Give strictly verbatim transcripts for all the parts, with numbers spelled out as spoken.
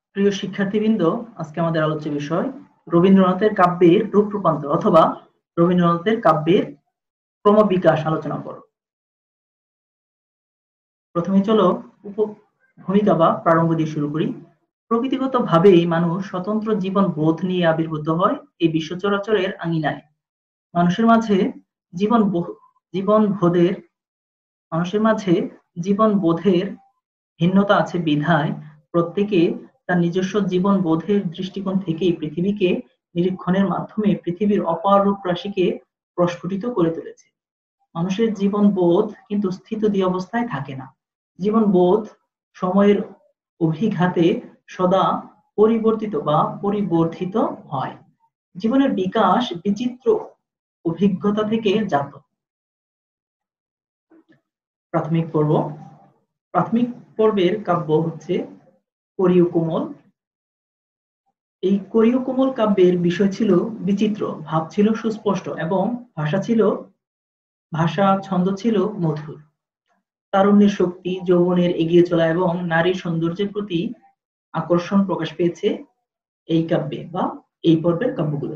প্রিয় শিক্ষার্থীবৃন্দ, আজকে আমাদের আলোচ্য বিষয় রবীন্দ্রনাথের কাব্যের রূপ রূপান্তর অথবা রবীন্দ্রনাথের কাব্যের ক্রমবিকাশ আলোচনা করো। প্রথমে চলো ভূমিকা বা প্রারম্ভ দিয়ে শুরু করি। প্রকৃতিগতভাবেই মানুষ স্বতন্ত্র জীবন বোধ নিয়ে আবির্ভূত হয় এই বিশ্ব চরাচরের আঙিনায়। মানুষের মাঝে জীবন জীবন বোধের মানুষের মাঝে জীবন বোধের ভিন্নতা আছে বিধায় প্রত্যেকে তার নিজস্ব জীবন বোধের দৃষ্টিকোণ থেকেই পৃথিবীকে নিরীক্ষণের মাধ্যমে পৃথিবীর অপার রূপ রাশিকে প্রস্ফুটিত করে তুলেছে। মানুষের জীবন বোধ কিন্তু স্থিতধী অবস্থায় থাকে না। জীবন বোধ সময়ের অভিঘাতে সদা পরিবর্তিত বা পরিবর্ধিত হয়। জীবনের বিকাশ বিচিত্র অভিজ্ঞতা থেকে জাত। প্রাথমিক পর্ব প্রাথমিক পর্বের কাব্য হচ্ছে করিও কোমল। এই করিও কোমল কাব্যের বিষয় ছিল বিচিত্র, ভাব ছিল সুস্পষ্ট এবং ভাষা ছিল ভাষা ছন্দ ছিল মধুর। তারুণ্যের শক্তি, যৌবনের এগিয়ে চলা এবং নারীর সৌন্দর্যের প্রতি আকর্ষণ প্রকাশ পেয়েছে এই কাব্যে বা এই পর্বের কাব্যগুলো।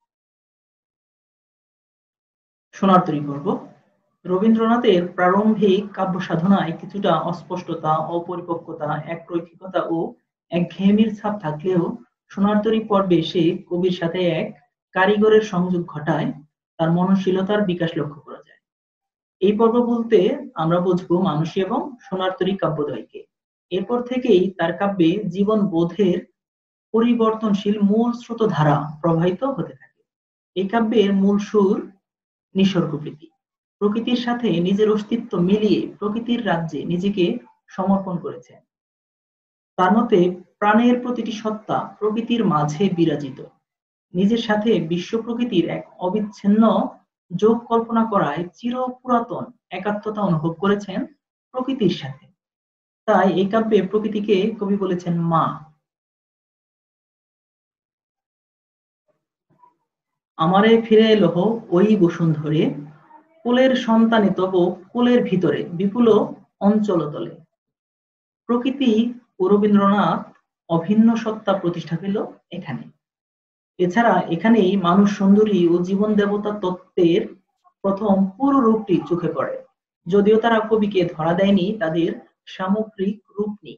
সোনারতরী পর্ব রবীন্দ্রনাথের প্রারম্ভিক কাব্য সাধনায় কিছুটা অস্পষ্টতা, অপরিপক্কতা, একরৈখিকতা ও একঘেয়েমির ছাপ থাকলেও সোনারতরী পর্বে সে কবির সাথে এক কারিগরের সংযোগ ঘটায় তার মননশীলতার বিকাশ লক্ষ্য করা যায়। এই পর্ব বলতে আমরা বুঝবো মানসী এবং সোনারতরী কাব্যদ্বয়কে। এরপর থেকেই তার কাব্যে জীবন বোধের পরিবর্তনশীল মূল স্রোতধারা প্রবাহিত হতে থাকে। এই কাব্যের মূল সুর নিসর্গপ্রীতি। প্রকৃতির সাথে নিজের অস্তিত্ব মিলিয়ে প্রকৃতির রাজ্যে নিজেকে সমর্পণ করেছেন। তার মতে প্রাণের প্রতিটি সত্তা প্রকৃতির মাঝে বিরাজিত। নিজের সাথে বিশ্ব প্রকৃতির এক অবিচ্ছিন্ন যোগ কল্পনা করায় চির পুরাতন একাত্মতা অনুভব করেছেন প্রকৃতির সাথে। তাই এই কাব্যে প্রকৃতিকে কবি বলেছেন মা। আমারে ফিরে এলহ ওই বসুন্ধরে, কোলের সন্তানে তব কোলের ভিতরে বিপুল অঞ্চলতলে। প্রকৃতি ও রবীন্দ্রনাথ অভিন্ন সত্তা প্রতিষ্ঠা পেল এখানে। এছাড়া এখানেই মানুষ সুন্দরী ও জীবন দেবতা তত্ত্বের প্রথম পুরো রূপটি চোখে পড়ে, যদিও তারা কবিকে ধরা দেয়নি তাদের সামগ্রিক রূপ নিয়ে।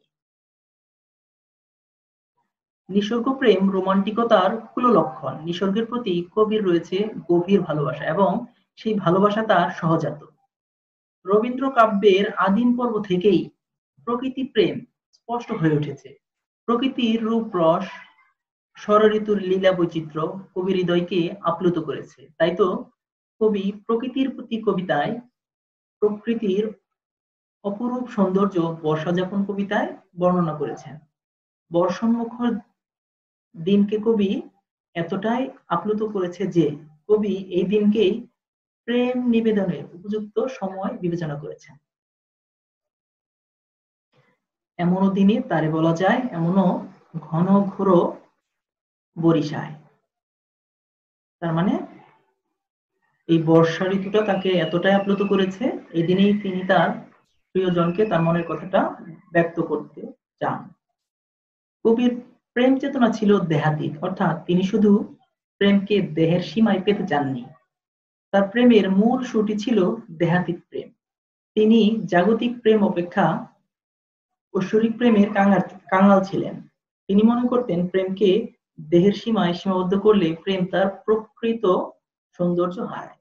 নিসর্গ প্রেম রোমান্টিকতার কুল লক্ষণ। নিসর্গের প্রতি কবির রয়েছে গভীর ভালোবাসা এবং সেই ভালোবাসা তার সহজাত। রবীন্দ্র কাব্যের আদিম পর্ব থেকেই প্রকৃতি প্রেম স্পষ্ট হয়ে উঠেছে। প্রকৃতির রূপ রস, ষড়ঋতুর লীলা বৈচিত্র্য কবির হৃদয়কে আপ্লুত করেছে। তাই তো কবি প্রকৃতির প্রতি কবিতায় প্রকৃতির অপরূপ সৌন্দর্য বর্ষাযাপন কবিতায় বর্ণনা করেছেন। বর্ষণমুখর দিনকে কবি এতটাই আপ্লুত করেছে যে কবি এই দিনকেই প্রেম নিবেদনের উপযুক্ত সময় বিবেচনা করেছেন। এমনও দিনে তারে বলা যায়, এমনও ঘন ঘোর বরিশায়। তার মানে এই বর্ষা ঋতুটা তাকে এতটাই আপ্লুত করেছে, এই দিনেই তিনি তার প্রিয়জনকে তার মনের কথাটা ব্যক্ত করতে চান। কবির প্রেম চেতনা ছিল দেহাতীত, অর্থাৎ তিনি শুধু প্রেমকে দেহের সীমায় পেতে চাননি। তার প্রেমের মূল সুরটি ছিল দেহাতীত প্রেম। তিনি জাগতিক প্রেম অপেক্ষা ঐশ্বরিক প্রেমের কাঙাল ছিলেন। তিনি মনে করতেন প্রেমকে দেহের সীমায় সীমাবদ্ধ করলে প্রেম তার প্রকৃত সৌন্দর্য হারায়।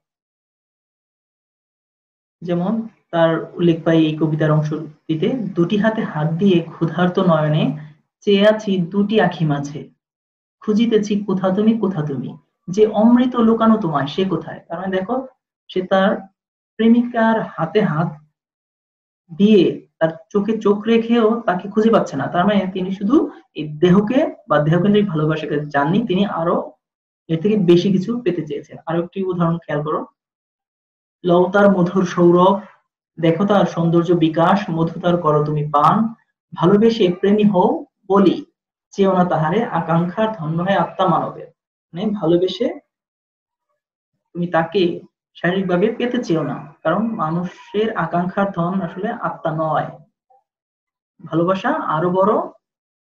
যেমন তার উল্লেখ পাই এই কবিতার অংশটিতে, দুটি হাতে হাত দিয়ে ক্ষুধার্ত নয়নে চেয়ে আছি দুটি আখি মাঝে, খুঁজিতেছি কোথা তুমি কোথা তুমি, যে অমৃত লুকানো তোমায় সে কোথায়। তার মানে দেখো, সে তার প্রেমিকার হাতে হাত দিয়ে তার চোখে চোখ রেখেও তাকে খুঁজে পাচ্ছে না। তার মানে তিনি শুধু এই দেহকে বা দেহকেন্দ্রিক ভালোবাসাকে চাননি, তিনি আরো এর থেকে বেশি কিছু পেতে চেয়েছেন। আরো একটি উদাহরণ খেয়াল করো, লও তার মধুর সৌরভ, দেখো তার সৌন্দর্য বিকাশ, মধু তার করো তুমি পান, ভালোবেসে প্রেমী হও বলি, চেয়েও না তাহারে আকাঙ্ক্ষার ধন্য হয় আত্মা মানবের। মানে ভালোবেসে তুমি তাকে শারীরিকভাবে পেতে চেও না, কারণ মানুষের আকাঙ্ক্ষার ধন আসলে আত্মা নয়। ভালোবাসা আরো বড়,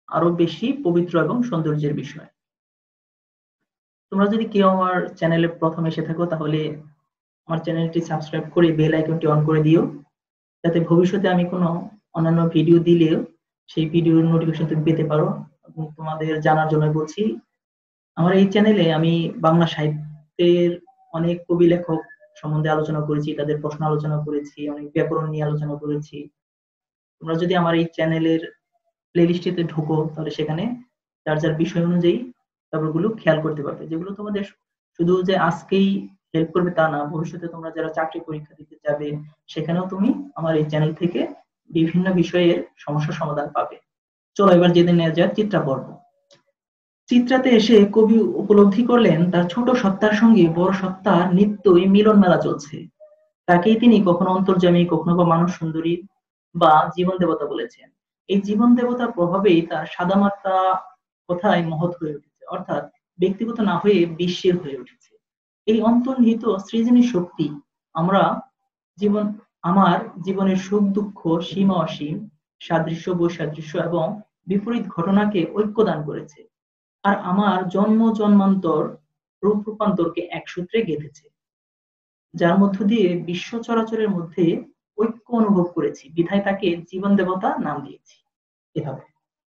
আরো বেশি পবিত্র এবং সৌন্দর্যের বিষয়। তোমরা যদি কেউ আমার চ্যানেলে প্রথম এসে থাকো তাহলে আমার চ্যানেলটি সাবস্ক্রাইব করে বেল আইকনটি অন করে দিও, যাতে ভবিষ্যতে আমি কোনো অন্যান্য ভিডিও দিলেও সেই ভিডিওর নোটিফিকেশন তুমি পেতে পারো। এবং তোমাদের জানার জন্য বলছি, আমার এই চ্যানেলে আমি বাংলা সাহিত্যের অনেক কবি লেখক সম্বন্ধে আলোচনা করেছি, তাদের প্রশ্ন আলোচনা করেছি, অনেক ব্যাকরণ নিয়ে আলোচনা করেছি। তোমরা যদি আমার এই চ্যানেলের প্লেলিস্টে ঢুকো তাহলে সেখানে যার যার বিষয় অনুযায়ী ব্যাপারগুলো খেয়াল করতে পারবে, যেগুলো তোমাদের শুধু যে আজকেই হেল্প করবে তা না, ভবিষ্যতে তোমরা যারা চাকরি পরীক্ষা দিতে যাবে সেখানেও তুমি আমার এই চ্যানেল থেকে বিভিন্ন বিষয়ের সমস্যার সমাধান পাবে। চলো এবার জেনে নেওয়া যাক চিত্রা পর্ব। চিত্রাতে এসে কবি উপলব্ধি করলেন তার ছোট সত্তার সঙ্গে বড় সত্তার নিত্যই মিলন মেলা চলছে। তাকেই তিনি কখনো অন্তর্যামী, কখনো বা মানব সুন্দরী বা জীবন দেবতা বলেছেন। এই জীবন দেবতার প্রভাবেই তার সাদামাটা কথায় মহৎ হয়ে উঠেছে, অর্থাৎ ব্যক্তিগত না হয়ে বিশ্বের হয়ে উঠেছে। এই অন্তর্নিহিত সৃজনী শক্তি আমরা জীবন আমার জীবনের সুখ দুঃখ, সীমা অসীম, সাদৃশ্য বৈসাদৃশ্য এবং বিপরীত ঘটনাকে ঐক্য দান করেছে, আর আমার জন্ম জন্মান্তর রূপ রূপান্তরকে এক সূত্রে গেঁথেছে, যার মধ্য দিয়ে বিশ্ব চরাচরের মধ্যে ঐক্য অনুভব করেছি, বিধায় তাকে জীবন দেবতা নাম দিয়েছি। এভাবে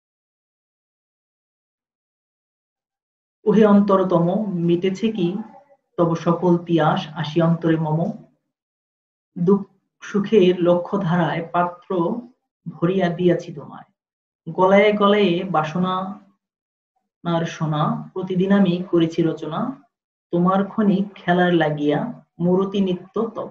ওহে অন্তরতম, মিটেছে কি তব সকল তিয়াস, আসি অন্তরে মম, দুঃখ সুখের লক্ষ্য ধারায় পাত্র ভরিয়া দিয়াছি তোমায়, গলায় গলায় বাসনা আর সোনা, প্রতিদিন আমি করেছি রচনা, তোমার ক্ষণিক খেলার লাগিয়া মূরতি নিত্য তব।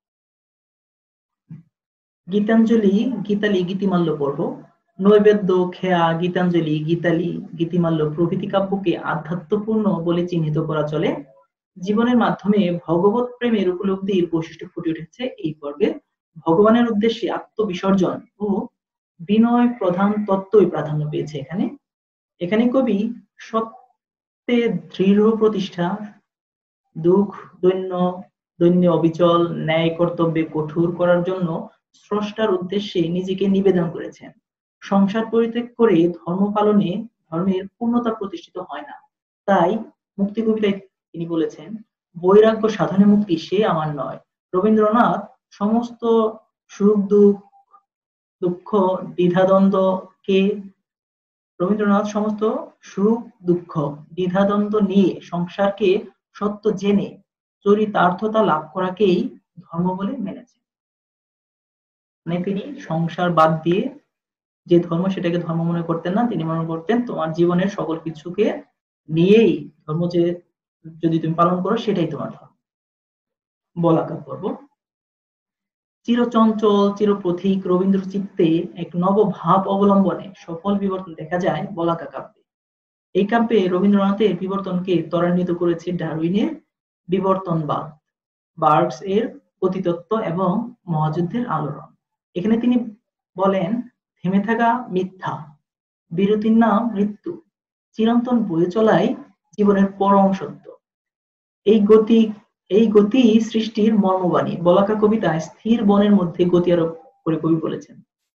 গীতাঞ্জলি, গীতালি, গীতিমাল্য পর্ব। নৈবেদ্য, খেয়া, গীতাঞ্জলি, গীতালি, গীতিমাল্য প্রভৃতি কাব্যকে আধ্যাত্মপূর্ণ বলে চিহ্নিত করা চলে। জীবনের মাধ্যমে ভগবত প্রেমের উপলব্ধির বৈশিষ্ট্য ফুটে উঠেছে এই পর্বে। ভগবানের উদ্দেশ্যে আত্মবিসর্জন ও বিনয় প্রধান তত্ত্বই প্রাধান্য পেয়েছে এখানে। এখানে কবি সত্যে দৃঢ় প্রতিষ্ঠা, দুঃখ দৈন্য দৈন্য অবিচল, ন্যায় কর্তব্যে কঠোর করার জন্য স্রষ্টার উদ্দেশ্যে নিজেকে নিবেদন করেছেন। সংসার পরিত্যাগ করে ধর্ম পালনে ধর্মের পূর্ণতা প্রতিষ্ঠিত হয় না। তাই মুক্তি কবিতায় তিনি বলেছেন, বৈরাগ্য সাধনে মুক্তি সে আমার নয়। রবীন্দ্রনাথ সমস্ত সুখ দুঃখ দুঃখ দ্বিধাদ্বন্দ্বকে রবীন্দ্রনাথ সমস্ত সুখ দুঃখ দ্বিধাদ্বন্দ্ব নিয়ে সংসারকে সত্য জেনে চরিতার্থতা লাভ করাকেই ধর্ম বলে মেনেছেন। মানে তিনি সংসার বাদ দিয়ে যে ধর্ম সেটাকে ধর্ম মনে করতেন না, তিনি মনে করতেন তোমার জীবনের সকল কিছুকে নিয়েই ধর্ম, যে যদি তুমি পালন করো সেটাই তোমার ধর্ম। বলাকা পর্ব। চিরচঞ্চল চিরপথিক রবীন্দ্র চিত্তে এক নব ভাব অবলম্বনে সফল বিবর্তন দেখা যায় বলাকা কাব্যে। এই কাব্যে রবীন্দ্রনাথের বিবর্তনকে ত্বরান্বিত করেছে ডারউইনের বিবর্তনবাদ, বার্গস এর গতিতত্ত্ব এবং মহাযুদ্ধের আলোড়ন। এখানে তিনি বলেন, থেমে থাকা মিথ্যা, বিরতির নাম মৃত্যু, চিরন্তন বয়ে চলাই জীবনের পরম সত্য। এই গতি এই গতি সৃষ্টির মর্মবাণী। বলাকা কবিতায় স্থির বনের মধ্যে গতি আরোপ করে কবি বলেছেন,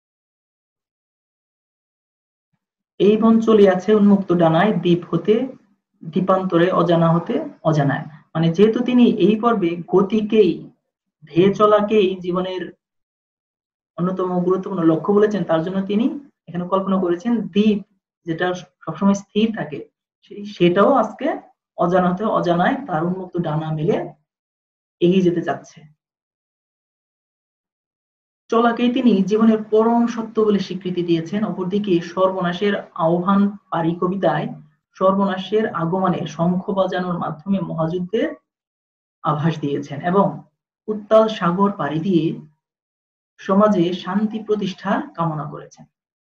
এই বন চলিয়াছে উন্মুক্ত ডানায়, দ্বীপ হতে দ্বীপান্তরে, অজানা হতে অজানায়। মানে যেহেতু তিনি এই পর্বে গতিকেই, ধেয়ে চলাকেই জীবনের অন্যতম গুরুত্বপূর্ণ লক্ষ্য বলেছেন, তার জন্য তিনি এখানে কল্পনা করেছেন দ্বীপ যেটা সবসময় স্থির থাকে, সেটাও আজকে অজানা হতে অজানায় তার উন্মুক্ত ডানা মেলে এগিয়ে যেতে চাচ্ছে। চলাকেই তিনি জীবনের পরম সত্য বলে স্বীকৃতি দিয়েছেন। অপরদিকে সর্বনাশের আহ্বান পারি কবিতায় সর্বনাশের আগমনে শঙ্খ বাজানোর মাধ্যমে মহাযুদ্ধের আভাস দিয়েছেন এবং উত্তাল সাগর পাড়ি দিয়ে সমাজে শান্তি প্রতিষ্ঠার কামনা করেছেন।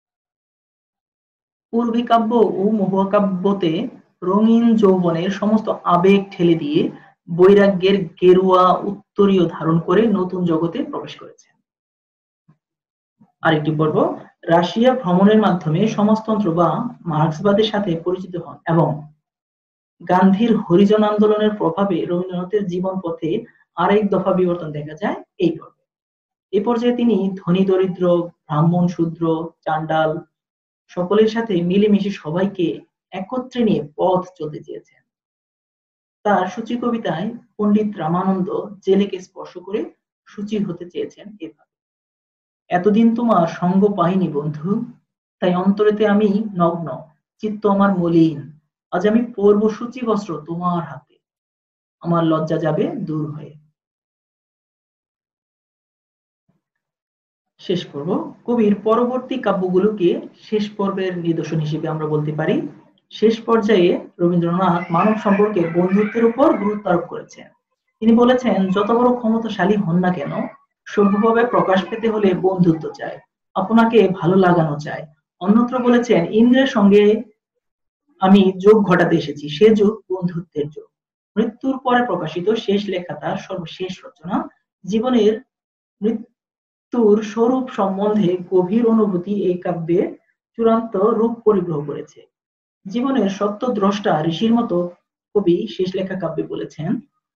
পূর্বী কাব্য ও মহাকাব্যতে রঙিন যৌবনের সমস্ত আবেগ ঠেলে দিয়ে বৈরাগ্যের গেরুয়া উত্তরীয় ধারণ করে নতুন জগতে প্রবেশ করেছেন। আরেকটি পর্ব, রাশিয়া ভ্রমণের মাধ্যমে সমাজতন্ত্র বা মার্ক্সবাদের সাথে পরিচিত হন এবং গান্ধীর হরিজন আন্দোলনের প্রভাবে রবীন্দ্রনাথের জীবন পথে আরেক দফা বিবর্তন দেখা যায় এই পর্বে। এই পর্যায়ে তিনি ধনী দরিদ্র, ব্রাহ্মণ শূদ্র, চান্ডাল, সকলের সাথে মিলেমিশে সবাইকে একত্রে নিয়ে পথ চলতে চেয়েছেন। তার সূচি কবিতায় পণ্ডিত রামানন্দ জেলেকে স্পর্শ করে সূচি হতে চেয়েছেন এভাবে: এতদিন তোমার সঙ্গ পাইনি বন্ধু, তাই অন্তরেতে আমি নগ্ন, চিত্ত আমার মলিন, আজ আমি পরব সূচি বস্ত্র তোমার হাতে, আমার লজ্জা যাবে দূর হয়ে। শেষ পর্ব। কবির পরবর্তী কাব্যগুলোকে শেষ পর্বের নিদর্শন হিসেবে আমরা বলতে পারি। শেষ পর্যায়ে রবীন্দ্রনাথ মানব সম্পর্কে বন্ধুত্বের উপর গুরুত্ব আরোপ করেছেন। তিনি বলেছেন, যত বড় ক্ষমতাশালী হন না কেন, সভ্যভাবে প্রকাশ পেতে হলে বন্ধুত্ব চাই, আপনাকে ভালো লাগানো চাই। অন্যত্র বলেছেন, ইন্দ্রের সঙ্গে আমি যোগ ঘটাতে এসেছি, সে যুগ বন্ধুত্বের যুগ। মৃত্যুর পরে প্রকাশিত শেষ লেখা তার সর্বশেষ রচনা। জীবনের মৃত্যুর স্বরূপ সম্বন্ধে গভীর অনুভূতি এই কাব্যে চূড়ান্ত রূপ পরিগ্রহ করেছে। জীবনের সত্য দ্রষ্টা ঋষির মতো কবি শেষ লেখা কাব্যে বলেছেন,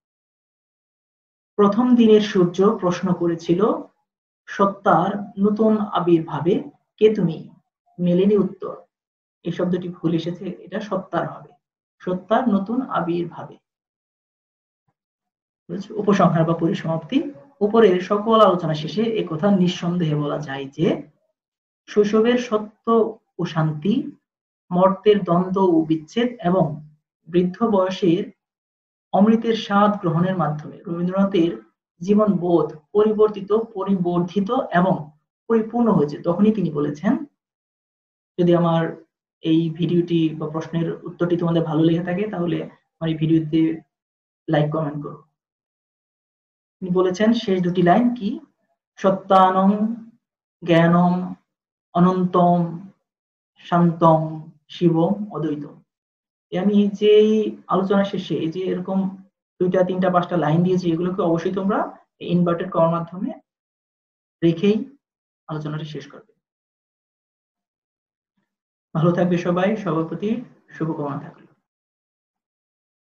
প্রথম দিনের সূর্য প্রশ্ন করেছিল সত্তার নতুন আবির্ভাবে, কে তুমি? মেলেনি উত্তর। এই শব্দটি ভুল এসেছে, এটা সত্তার হবে, সত্তার নতুন আবির্ভাবে। উপসংহার বা পরিসমাপ্তি। উপরের সকল আলোচনা শেষে একথা নিঃসন্দেহে বলা যায় যে, শৈশবের সত্য ও শান্তি, মর্তের দ্বন্দ্ব ও বিচ্ছেদ এবং বৃদ্ধ বয়সের অমৃতের স্বাদ গ্রহণের মাধ্যমে রবীন্দ্রনাথের জীবন বোধ পরিবর্তিত, পরিবর্ধিত এবং পরিপূর্ণ হয়েছে। তখনই তিনি বলেছেন, যদি আমার এই ভিডিওটি বা প্রশ্নের উত্তরটি তোমাদের ভালো লেগে থাকে তাহলে আমার এই ভিডিওতে লাইক কমেন্ট করো। তিনি বলেছেন শেষ দুটি লাইন কি, সত্যানং জ্ঞানম অনন্তম শান্তম শিবম অদ্বৈতম। আমি যে আলোচনা শেষে এই যে এরকম দুইটা তিনটা পাঁচটা লাইন দিয়েছি, এগুলোকে অবশ্যই তোমরা ইনভার্টেড করার মাধ্যমে রেখেই আলোচনাটি শেষ করবে। ভালো থাকবে সবাই, সবার প্রতি শুভকামনা থাকলো।